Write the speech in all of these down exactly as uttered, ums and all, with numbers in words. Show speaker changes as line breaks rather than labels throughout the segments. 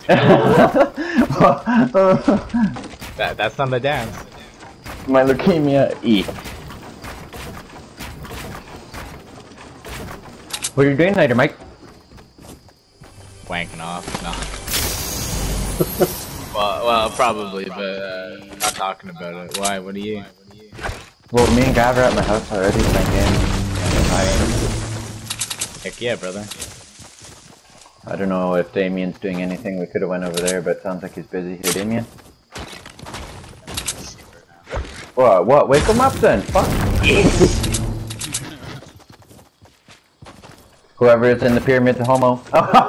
that that's not a dance.
My leukemia E. What are you doing later, Mike?
Wanking off. No. well, well, probably, but uh, not talking about it. Why? What are you?
Well, me and Gav are at my house already playing games.
Heck yeah, brother.
I don't know if Damien's doing anything. We could have went over there, but it sounds like he's busy. Hey, Damien. What? What? Wake him up then. Fuck. Whoever is in the pyramid to homo.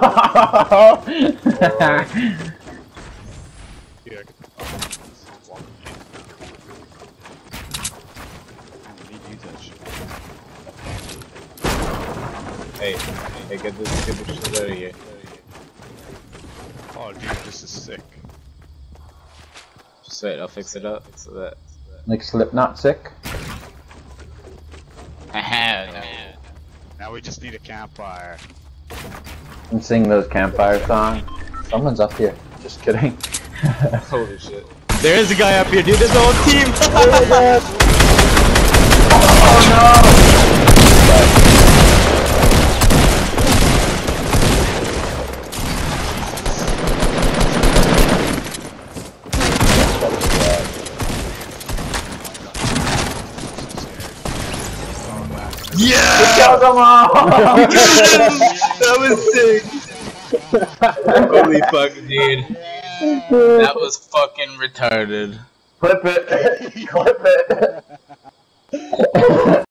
Hey, hey, get this, get this shit out of here.
Oh, dude, this is sick.
Just wait, I'll fix it up so that.
Like Slipknot sick.
Now we just need a campfire.
And sing those campfire songs. Someone's up here. Just kidding.
Holy shit. There is a guy up here, dude. There's a whole team.
Oh no!
Yeah!
We killed them all!
That was sick! Holy fuck, dude. That was fucking retarded.
Clip it! Clip it!